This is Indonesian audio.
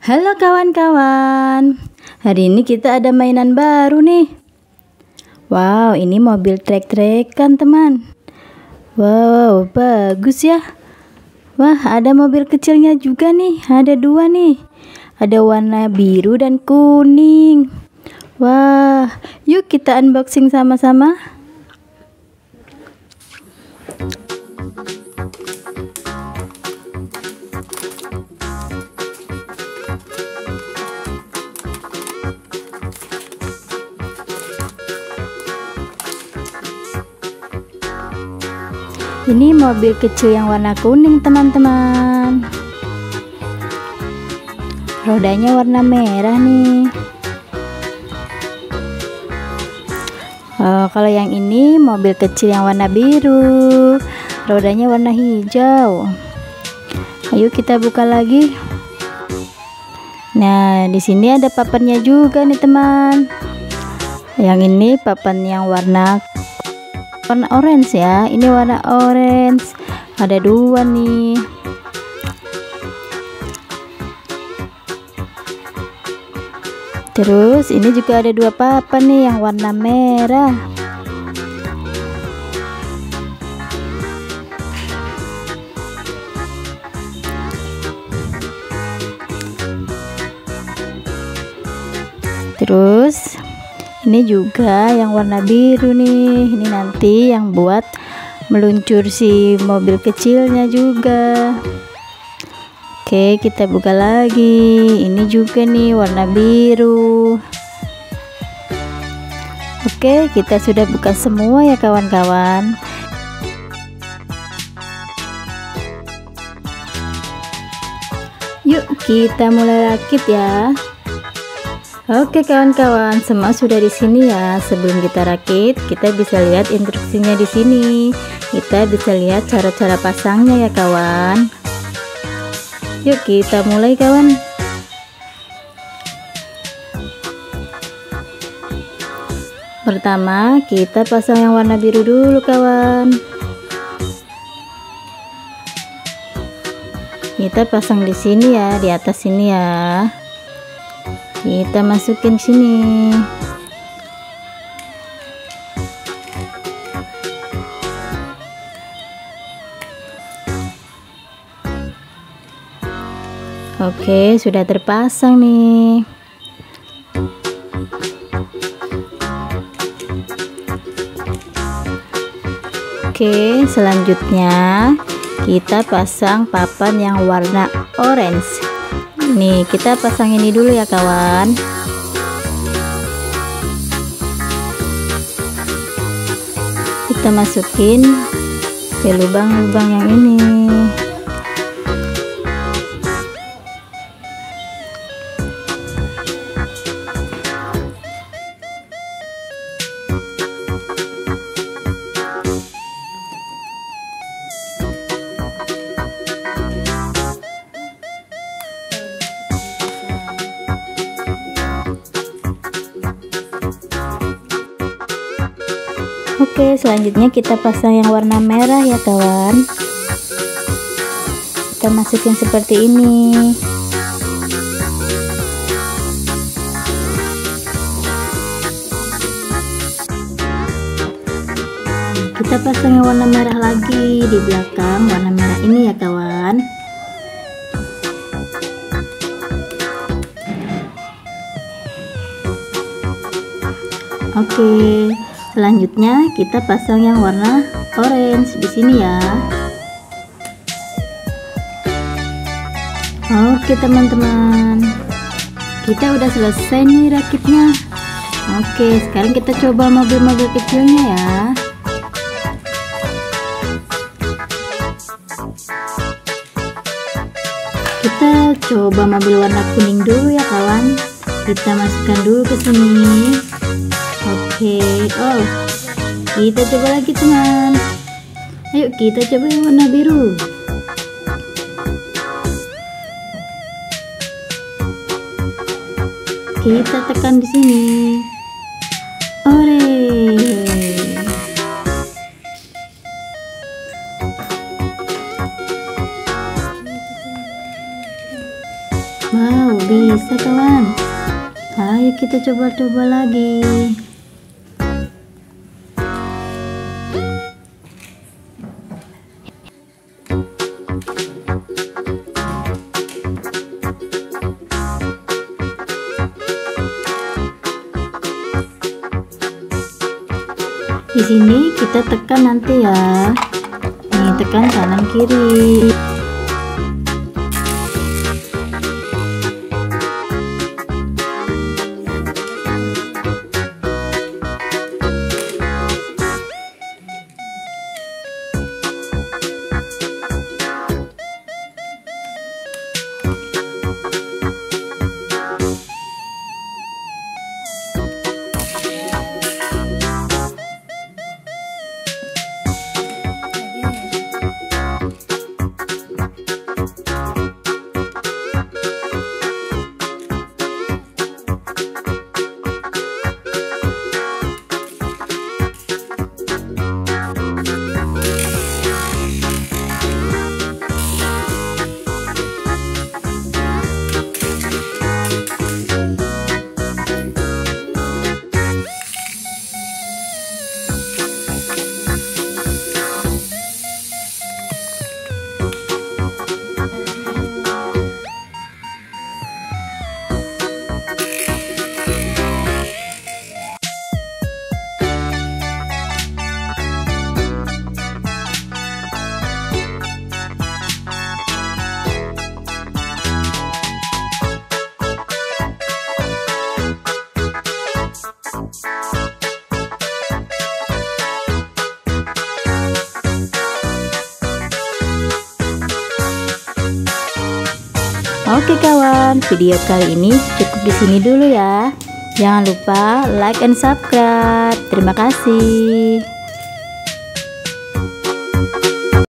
Halo kawan-kawan, hari ini kita ada mainan baru nih. Wow, ini mobil trek-trekan teman. Wow, bagus ya. Wah, ada mobil kecilnya juga nih, ada dua nih. Ada warna biru dan kuning. Wah, yuk kita unboxing sama-sama. Ini mobil kecil yang warna kuning teman-teman. Rodanya warna merah nih. Kalau yang ini mobil kecil yang warna biru, rodanya warna hijau. Ayo kita buka lagi. Nah, di sini ada papannya juga nih teman. Yang ini papan yang warna orange ya, ini warna orange, ada dua nih. Terus ini juga ada dua papan nih yang warna merah. Terus ini juga yang warna biru nih. Ini nanti yang buat meluncur si mobil kecilnya juga. Oke, kita buka lagi. Ini juga nih warna biru. Oke, kita sudah buka semua ya kawan-kawan. Yuk kita mulai rakit ya. Oke kawan-kawan, semua sudah di sini ya. Sebelum kita rakit, kita bisa lihat instruksinya di sini. Kita bisa lihat cara-cara pasangnya ya kawan. Yuk kita mulai kawan. Pertama, kita pasang yang warna biru dulu kawan. Kita pasang di sini ya, di atas sini ya. Kita masukin sini. Oke, sudah terpasang nih. Oke, selanjutnya kita pasang papan yang warna orange. Nih, kita pasang ini dulu ya kawan. Kita masukin ke lubang-lubang yang ini. Oke, selanjutnya kita pasang yang warna merah ya kawan. Kita masukin seperti ini. Kita pasang yang warna merah lagi di belakang warna merah ini ya kawan. Oke, selanjutnya kita pasang yang warna orange di sini ya. Oke teman-teman, kita udah selesai nih rakitnya. Oke, sekarang kita coba mobil-mobil kecilnya ya. Kita coba mobil warna kuning dulu ya kawan. Kita masukkan dulu ke sini. Oke, kita coba lagi teman. Ayo kita coba yang warna biru. Kita tekan di sini. Wow, bisa kawan. Ayo kita coba-coba lagi. Di sini kita tekan nanti ya. Nih, tekan kanan kiri. Oke kawan, video kali ini cukup di sini dulu ya. Jangan lupa like and subscribe. Terima kasih.